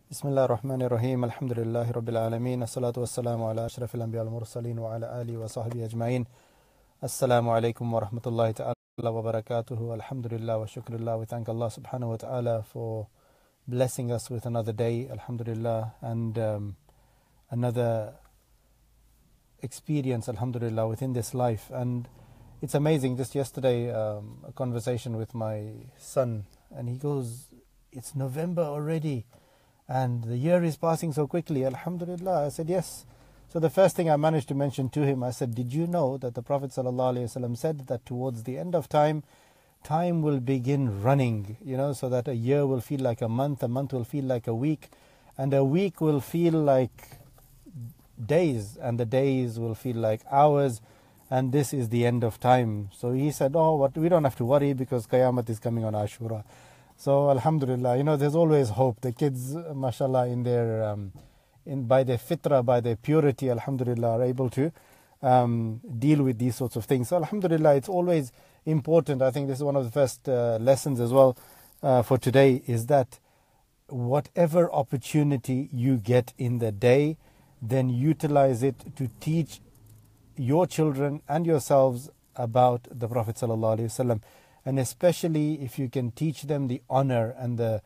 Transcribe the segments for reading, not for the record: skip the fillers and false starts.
Bismillah ar-Rahman ar-Rahim. Alhamdulillahi Rabbil Alameen. As-salatu was-salamu ala ashrafil anbiya al-mursaleen wa ala alihi wa sahbihi ajma'in. Assalamu alaikum wa rahmatullahi ta'ala wa barakatuhu. Alhamdulillah wa shukrullah. We thank Allah subhanahu wa ta'ala for blessing us with another day. Alhamdulillah. And another experience, alhamdulillah, within this life. And it's amazing. Just yesterday, a conversation with my son, and he goes, "It's November already. And the year is passing so quickly, alhamdulillah." I said, yes. So the first thing I managed to mention to him, I said, did you know that the Prophet ﷺ said that towards the end of time, time will begin running, so that a year will feel like a month will feel like a week, and a week will feel like days, and the days will feel like hours, and this is the end of time. So he said, we don't have to worry because Qiyamah is coming on Ashura. So alhamdulillah, there's always hope. The kids, mashallah, in their by their fitrah, by their purity, alhamdulillah, are able to deal with these sorts of things. So alhamdulillah, it's always important. I think this is one of the first lessons as well for today, is that whatever opportunity you get in the day, then utilize it to teach your children and yourselves about the Prophet sallallahu alaihi wasallam. And especially if you can teach them the honor and the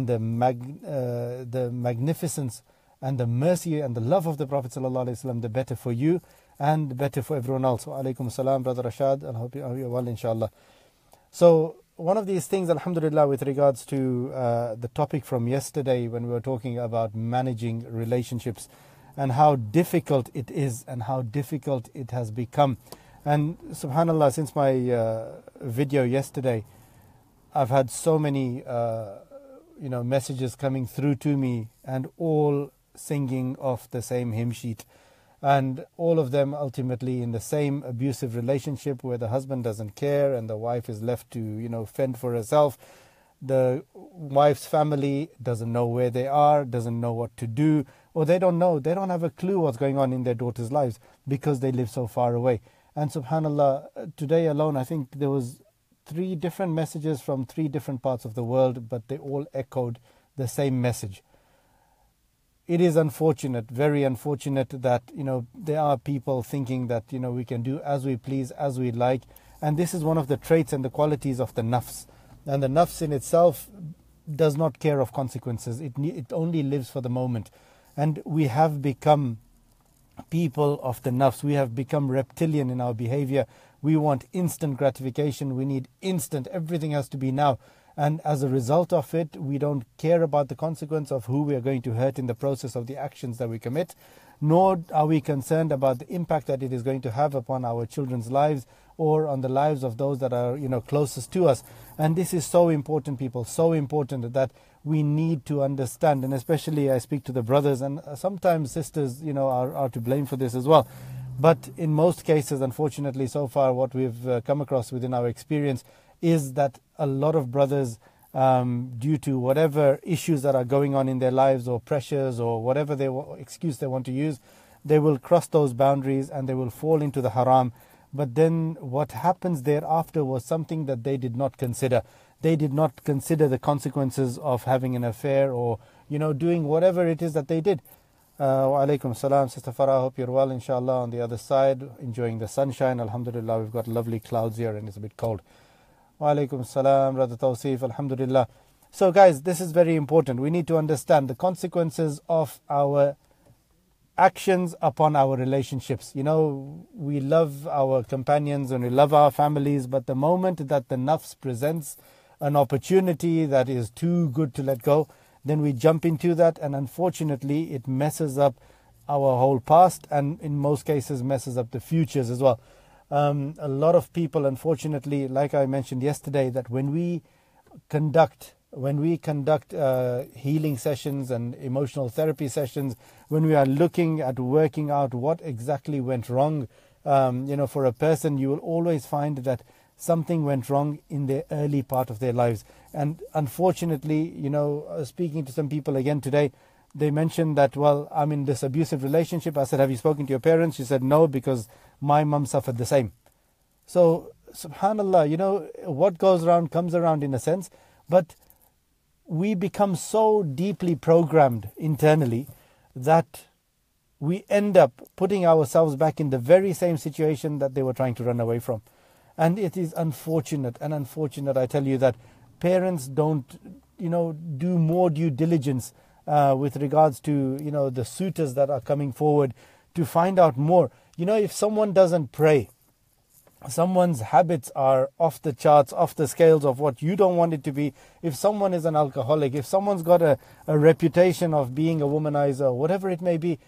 magnificence and the mercy and the love of the Prophet ﷺ, the better for you and better for everyone else. Wa alaikum salam, Brother Rashad. I hope you're well, inshallah. So one of these things, alhamdulillah, with regards to the topic from yesterday when we were talking about managing relationships and how difficult it is and how difficult it has become. And subhanallah, since my video yesterday, I've had so many messages coming through to me, and all singing off the same hymn sheet, and all of them ultimately in the same abusive relationship where the husband doesn't care and the wife is left to fend for herself. The wife's family doesn't know where they are, doesn't know what to do, or they don't have a clue what's going on in their daughters' lives because they live so far away. And subhanallah, today alone, I think there was 3 different messages from 3 different parts of the world, but they all echoed the same message. It is unfortunate, very unfortunate that, there are people thinking that, we can do as we please, as we like. And this is one of the traits and the qualities of the nafs. And the nafs in itself does not care of consequences. It only lives for the moment. And we have become people of the nafs. We have become reptilian in our behavior. We want instant gratification. We need instant. Everything has to be now. And as a result of it, we don't care about the consequence of who we are going to hurt in the process of the actions that we commit, nor are we concerned about the impact that it is going to have upon our children's lives or on the lives of those that are closest to us. And this is so important, people, so important that we need to understand. And especially I speak to the brothers, and sometimes sisters are to blame for this as well. But in most cases, unfortunately, so far what we've come across within our experience is that a lot of brothers, due to whatever issues that are going on in their lives or pressures or whatever excuse they want to use, they will cross those boundaries and they will fall into the haram. But then what happens thereafter was something that they did not consider. They did not consider the consequences of having an affair or, doing whatever it is that they did. Wa alaikum salam, Sister Farah. I hope you're well, inshallah, on the other side, enjoying the sunshine. Alhamdulillah, we've got lovely clouds here and it's a bit cold. Wa alaikum salam, Brother Tawseef, alhamdulillah. So guys, this is very important. We need to understand the consequences of our actions upon our relationships. We love our companions and we love our families, but the moment that the nafs presents an opportunity that is too good to let go, then we jump into that, and unfortunately it messes up our whole past, and in most cases messes up the futures as well. A lot of people, unfortunately, like I mentioned yesterday, that when we conduct healing sessions and emotional therapy sessions, when we are looking at working out what exactly went wrong, for a person, you will always find that something went wrong in the early part of their lives. And unfortunately, speaking to some people again today, they mentioned that, well, I'm in this abusive relationship. I said, have you spoken to your parents? She said, no, because my mum suffered the same. So, subhanallah, what goes around comes around in a sense. But we become so deeply programmed internally that we end up putting ourselves back in the very same situation that they were trying to run away from. And it is unfortunate, I tell you, that parents don't, do more due diligence with regards to, the suitors that are coming forward to find out more. If someone doesn't pray, someone's habits are off the charts, off the scales of what you don't want it to be, if someone is an alcoholic, if someone's got a reputation of being a womanizer, whatever it may be,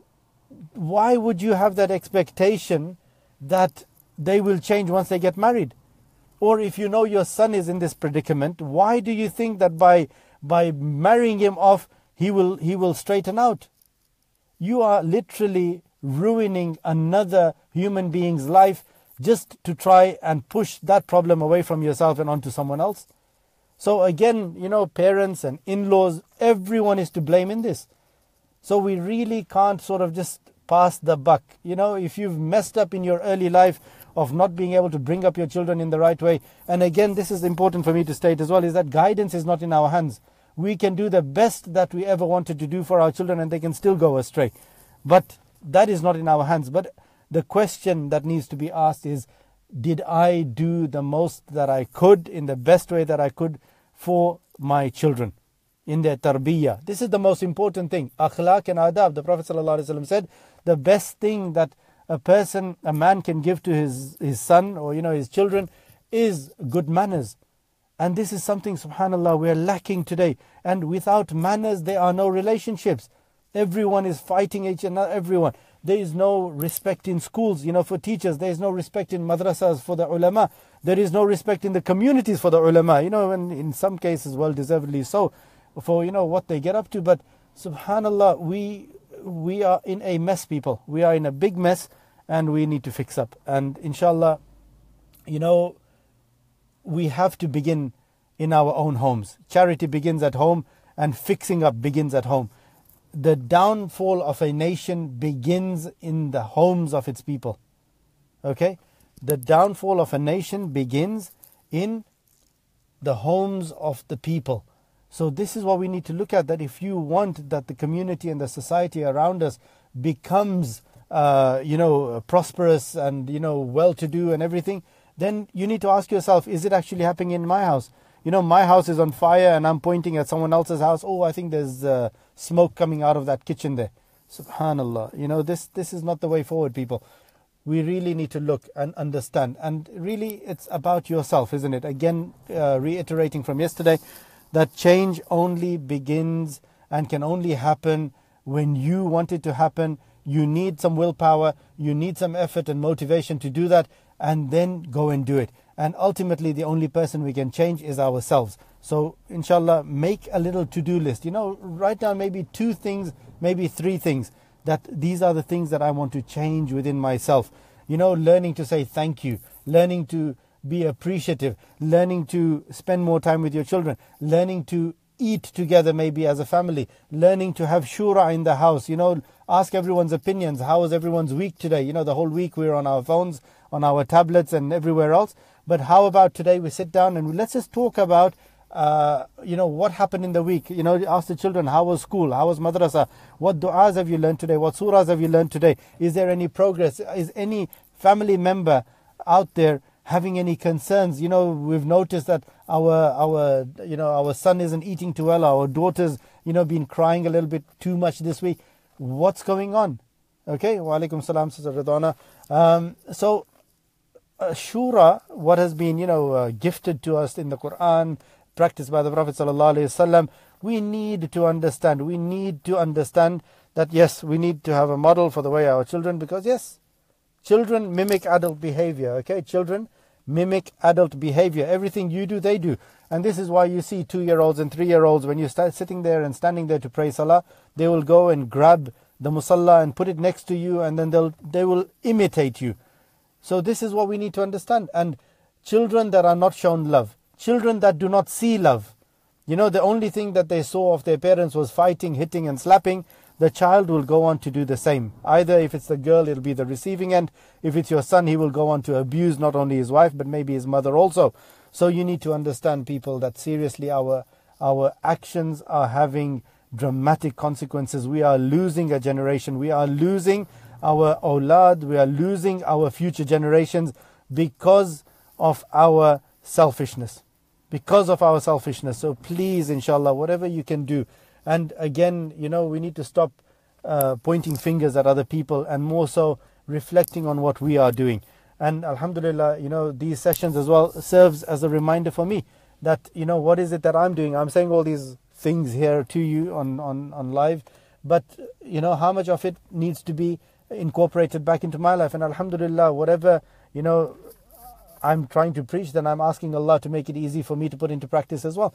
why would you have that expectation that they will change once they get married? Or if you know your son is in this predicament, why do you think that by marrying him off, he will straighten out? You are literally ruining another human being's life just to try and push that problem away from yourself and onto someone else. So again, parents and in-laws, everyone is to blame in this. So we really can't sort of just pass the buck. If you've messed up in your early life of not being able to bring up your children in the right way, and again, this is important for me to state as well, is that guidance is not in our hands. We can do the best that we ever wanted to do for our children and they can still go astray. But that is not in our hands. But the question that needs to be asked is, did I do the most that I could in the best way that I could for my children in their tarbiyah? This is the most important thing. Akhlaq and adab. The Prophet ﷺ said the best thing that a man can give to his son or his children is good manners. And this is something, subhanallah, we are lacking today. And without manners there are no relationships. Everyone is fighting each other, everyone. There is no respect in schools, for teachers. There is no respect in madrasas for the ulama. There is no respect in the communities for the ulama, and in some cases, well deservedly so, for, what they get up to. But subhanallah, we are in a mess, people. We are in a big mess and we need to fix up. And inshallah, we have to begin in our own homes. Charity begins at home and fixing up begins at home. The downfall of a nation begins in the homes of its people. Okay? The downfall of a nation begins in the homes of the people. So this is what we need to look at, that if you want that the community and the society around us becomes, prosperous and, well-to-do and everything, then you need to ask yourself, is it actually happening in my house? My house is on fire and I'm pointing at someone else's house. Oh, I think there's smoke coming out of that kitchen there. Subhanallah. This is not the way forward, people. We really need to look and understand. And really, it's about yourself, isn't it? Again, reiterating from yesterday, that change only begins and can only happen when you want it to happen. You need some willpower. You need some effort and motivation to do that. And then go and do it. And ultimately, the only person we can change is ourselves. So, inshallah, make a little to-do list. Write down maybe 2 things, maybe 3 things. That these are the things that I want to change within myself. Learning to say thank you. Learning to be appreciative. Learning to spend more time with your children. Learning to eat together maybe as a family. Learning to have shura in the house. Ask everyone's opinions. How was everyone's week today? The whole week we're on our phones, on our tablets and everywhere else. But how about today we sit down and let's just talk about, what happened in the week. Ask the children, how was school? How was madrasa? What du'as have you learned today? What surahs have you learned today? Is there any progress? Is any family member out there having any concerns? We've noticed that our son isn't eating too well. Our daughter's, been crying a little bit too much this week. What's going on? Okay. Wa alaikum salam, Sister Ridwana. So, Shura, what has been, gifted to us in the Quran, practiced by the Prophet ﷺ, we need to understand. We need to understand that, yes, we need to have a model for the way our children, because, yes, children mimic adult behavior, okay? Children mimic adult behavior. Everything you do, they do. And this is why you see 2-year-olds and 3-year-olds, when you start sitting there and standing there to pray salah, they will go and grab the musalla and put it next to you, and then they will imitate you. So this is what we need to understand. And children that are not shown love, children that do not see love, the only thing that they saw of their parents was fighting, hitting and slapping, the child will go on to do the same. Either if it's the girl, it'll be the receiving end. If it's your son, he will go on to abuse not only his wife, but maybe his mother also. So you need to understand, people, that seriously our our actions are having dramatic consequences. We are losing a generation. We are losing our awlad. We are losing our future generations because of our selfishness. Because of our selfishness. So please, inshallah, whatever you can do. And again, we need to stop pointing fingers at other people and more so reflecting on what we are doing. And alhamdulillah, these sessions as well serves as a reminder for me that, what is it that I'm doing? I'm saying all these things here to you on live, but how much of it needs to be incorporated back into my life? And alhamdulillah, whatever, I'm trying to preach, then I'm asking Allah to make it easy for me to put into practice as well.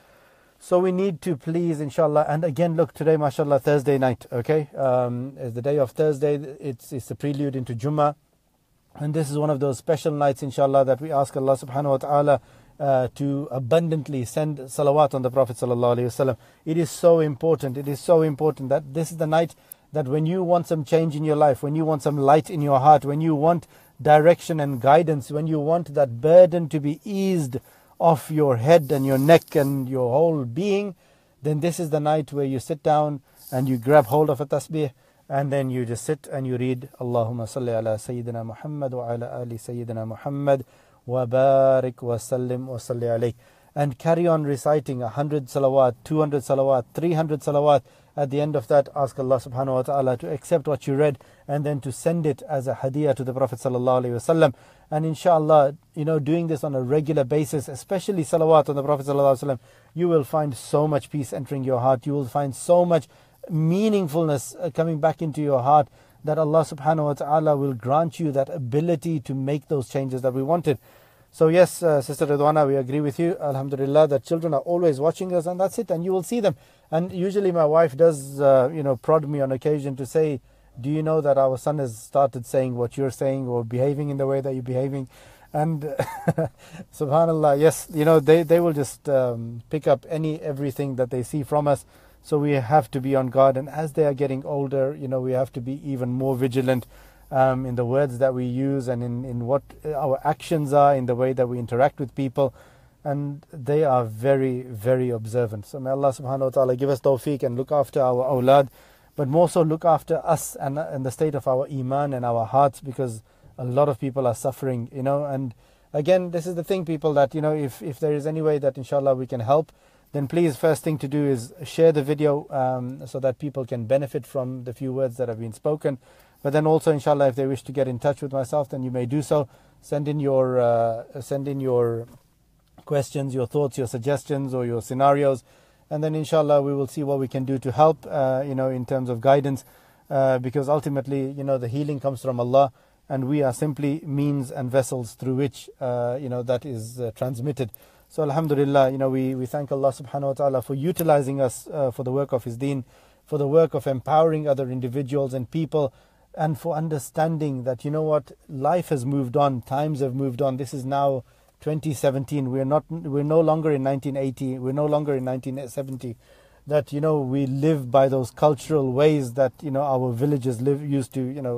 So we need to please, inshallah. And again, look, today, mashallah, Thursday night, okay? Is the day of Thursday. It's the prelude into Jummah. And this is one of those special nights, inshallah, that we ask Allah subhanahu wa ta'ala to abundantly send salawat on the Prophet sallallahu alaihi wasallam. It is so important. It is so important that this is the night that when you want some change in your life, when you want some light in your heart, when you want direction and guidance, when you want that burden to be eased off your head and your neck and your whole being, then this is the night where you sit down and you grab hold of a tasbih, and then you just sit and you read Allahumma salli ala Sayyidina Muhammad wa ala ali Sayyidina Muhammad wa barik wa sallim wa salli alayh, and carry on reciting 100 salawat, 200 salawat, 300 salawat. At the end of that, ask Allah subhanahu wa ta'ala to accept what you read and then to send it as a hadiyah to the Prophet sallallahu alaihi wasallam. And inshallah, doing this on a regular basis, especially salawat on the Prophet sallallahu alaihi wasallam, you will find so much peace entering your heart. You will find so much meaningfulness coming back into your heart, that Allah subhanahu wa ta'ala will grant you that ability to make those changes that we wanted. So yes, Sister Ridwana, we agree with you, alhamdulillah, that children are always watching us, and that's it, and you will see them. And usually my wife does prod me on occasion to say, do you know that our son has started saying what you're saying or behaving in the way that you're behaving? And subhanallah, yes, they will just pick up everything that they see from us. So we have to be on guard, and as they are getting older, we have to be even more vigilant in the words that we use and in what our actions are, in the way that we interact with people. And they are very, very observant. So may Allah subhanahu wa ta'ala give us tawfiq and look after our awlad, but more so look after us and the state of our iman and our hearts, because a lot of people are suffering, and again, this is the thing, people, that if there is any way that inshallah we can help, then please, first thing to do is share the video so that people can benefit from the few words that have been spoken. But then also, inshallah, if they wish to get in touch with myself, then you may do so. Send in your questions, your thoughts, your suggestions, or your scenarios, and then inshallah we will see what we can do to help in terms of guidance, because ultimately the healing comes from Allah, and we are simply means and vessels through which that is transmitted. So alhamdulillah, we thank Allah subhanahu wa ta'ala for utilizing us for the work of His deen, for the work of empowering other individuals and people, and for understanding that life has moved on, times have moved on. This is now 2017. We're no longer in 1980. We're no longer in 1970. That we live by those cultural ways that our villages used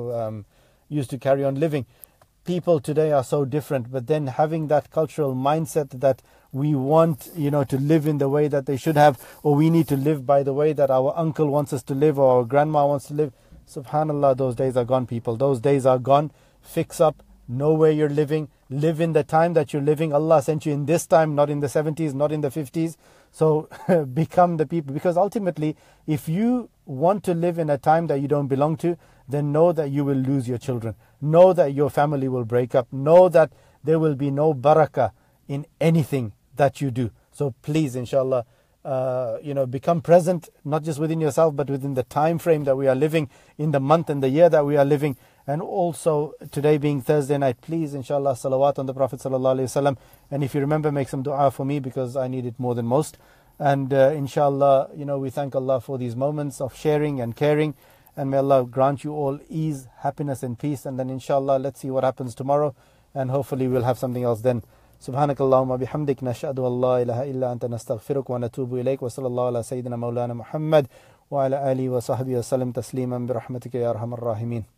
to carry on living. People today are so different, but then having that cultural mindset that we want to live in the way that they should have, or we need to live by the way that our uncle wants us to live, or our grandma wants to live. Subhanallah, those days are gone, people. Those days are gone. Fix up. Know where you're living. Live in the time that you're living. Allah sent you in this time, not in the 70s, not in the 50s. So become the people. Because ultimately, if you want to live in a time that you don't belong to, then know that you will lose your children. Know that your family will break up. Know that there will be no barakah in anything that you do. So please, inshallah, become present, not just within yourself, but within the time frame that we are living, in the month and the year that we are living. And also, today being Thursday night, please, inshallah, salawat on the Prophet sallallahu alaihi wasallam. And if you remember, make some dua for me, because I need it more than most. And inshallah, we thank Allah for these moments of sharing and caring. And may Allah grant you all ease, happiness and peace. And then inshallah, let's see what happens tomorrow. And hopefully we'll have something else then. سبحانك اللهم وبحمدك نشهد أن لا إله إلا أنت نستغفرك ونتوب إليك وصلى الله على سيدنا مولانا محمد وعلى آله وصحبه وسلم تسليما برحمتك يا أرحم الراحمين.